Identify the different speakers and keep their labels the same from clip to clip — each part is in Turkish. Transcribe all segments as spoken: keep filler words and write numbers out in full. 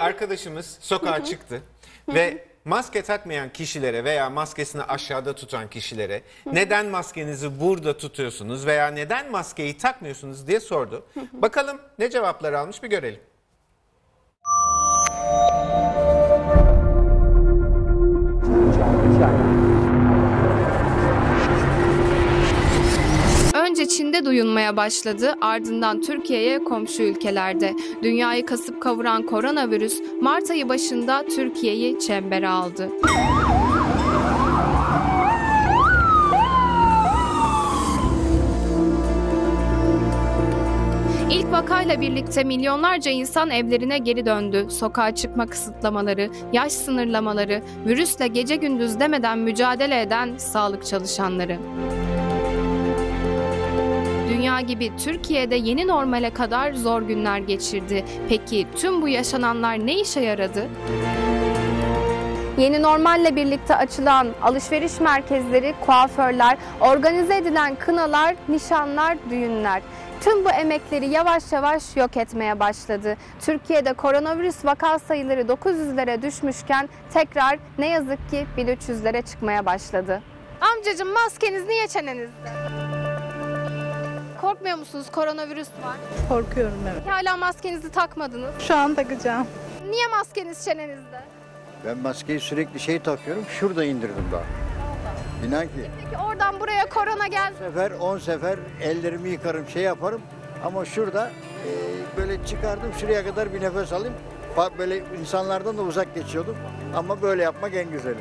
Speaker 1: arkadaşımız sokağa çıktı ve maske takmayan kişilere veya maskesini aşağıda tutan kişilere neden maskenizi burada tutuyorsunuz veya neden maskeyi takmıyorsunuz diye sordu. Bakalım ne cevaplar almış bir görelim.
Speaker 2: Önce Çin'de duyulmaya başladı, ardından Türkiye'ye komşu ülkelerde. Dünyayı kasıp kavuran koronavirüs Mart ayı başında Türkiye'yi çembere aldı. İlk vakayla birlikte milyonlarca insan evlerine geri döndü. Sokağa çıkma kısıtlamaları, yaş sınırlamaları, virüsle gece gündüz demeden mücadele eden sağlık çalışanları. Dünya gibi Türkiye'de yeni normale kadar zor günler geçirdi. Peki tüm bu yaşananlar ne işe yaradı? Yeni normalle birlikte açılan alışveriş merkezleri, kuaförler, organize edilen kınalar, nişanlar, düğünler. Tüm bu emekleri yavaş yavaş yok etmeye başladı. Türkiye'de koronavirüs vaka sayıları dokuz yüzlere düşmüşken tekrar ne yazık ki bin üç yüzlere çıkmaya başladı. Amcacığım, maskeniz niye çenenizde? Korkmuyor musunuz? Koronavirüs var.
Speaker 3: Korkuyorum, evet.
Speaker 2: Hala maskenizi takmadınız.
Speaker 3: Şu an takacağım.
Speaker 2: Niye maskeniz çenenizde?
Speaker 4: Ben maskeyi sürekli şey takıyorum. Şurada indirdim daha. İnan ki.
Speaker 2: Peki oradan buraya korona geldi.
Speaker 4: on sefer on sefer ellerimi yıkarım, şey yaparım. Ama şurada e, böyle çıkardım, şuraya kadar bir nefes alayım. Bak, böyle insanlardan da uzak geçiyordum. Ama böyle yapmak en güzeli.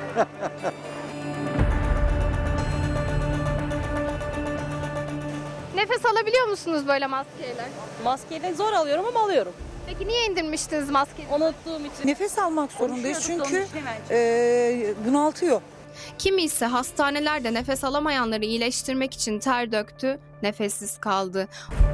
Speaker 2: Nefes alabiliyor musunuz böyle maskeyle?
Speaker 5: Maskeyle zor alıyorum ama alıyorum.
Speaker 2: Peki niye indirmiştiniz maskeyi?
Speaker 5: Unuttuğum için.
Speaker 3: Nefes almak zorundayız çünkü e, bunaltıyor.
Speaker 2: Kimi ise hastanelerde nefes alamayanları iyileştirmek için ter döktü, nefessiz kaldı.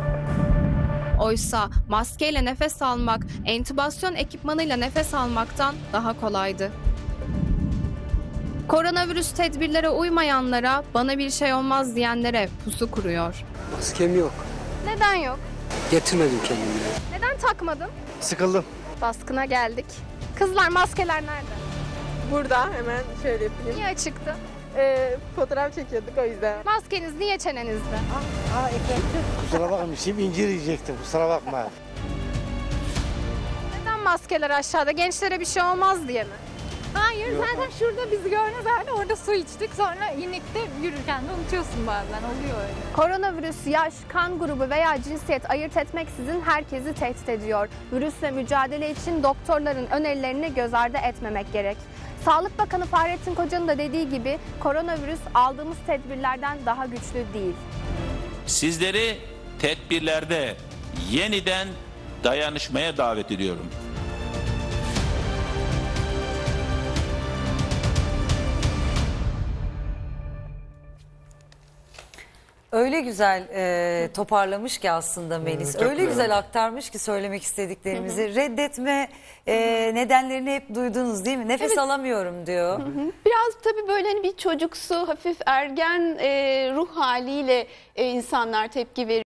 Speaker 2: Oysa maskeyle nefes almak, entübasyon ekipmanıyla nefes almaktan daha kolaydı. Koronavirüs tedbirlere uymayanlara, bana bir şey olmaz diyenlere pusu kuruyor.
Speaker 6: Maskem yok.
Speaker 2: Neden yok?
Speaker 6: Getirmedim kendime.
Speaker 2: Neden takmadın?
Speaker 4: Sıkıldım.
Speaker 2: Baskına geldik. Kızlar, maskeler nerede?
Speaker 7: Burada hemen şöyle yapayım.
Speaker 2: Niye açıktı?
Speaker 7: Ee, fotoğraf çekiyorduk o yüzden.
Speaker 2: Maskeniz niye çenenizde?
Speaker 8: Kusura bakma, şimdi incir yiyecektim, kusura bakma.
Speaker 2: Neden maskeler aşağıda? Gençlere bir şey olmaz diye mi?
Speaker 9: Hayır, zaten şurada bizi görmez halde orada su içtik. Sonra inekte yürürken de unutuyorsun bazen, oluyor öyle.
Speaker 2: Koronavirüs yaş, kan grubu veya cinsiyet ayırt etmeksizin herkesi tehdit ediyor. Virüsle mücadele için doktorların önerilerini göz ardı etmemek gerek. Sağlık Bakanı Fahrettin Koca'nın da dediği gibi koronavirüs aldığımız tedbirlerden daha güçlü değil.
Speaker 10: Sizleri tedbirlerde yeniden dayanışmaya davet ediyorum.
Speaker 11: Öyle güzel e, toparlamış ki aslında Melis.
Speaker 1: Hmm,
Speaker 11: Öyle
Speaker 1: güzel.
Speaker 11: güzel aktarmış ki söylemek istediklerimizi. Hı hı. Reddetme e, nedenlerini hep duydunuz değil mi? Nefes
Speaker 12: Evet.
Speaker 11: alamıyorum diyor.
Speaker 12: Hı hı. Biraz tabii böyle hani bir çocuksu, hafif ergen e, ruh haliyle e, insanlar tepki veriyor.